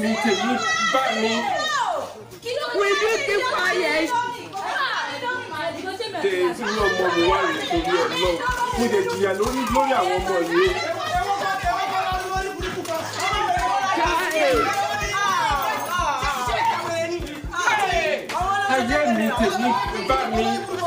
mi tèmi bá mi. Will you keep quiet? Tèmi náà mọ mi wá rè torí Ọlọ́run. Mo lè jìyà lórí àwọn ọmọ yìí. Ayé mi tèmi bá mi.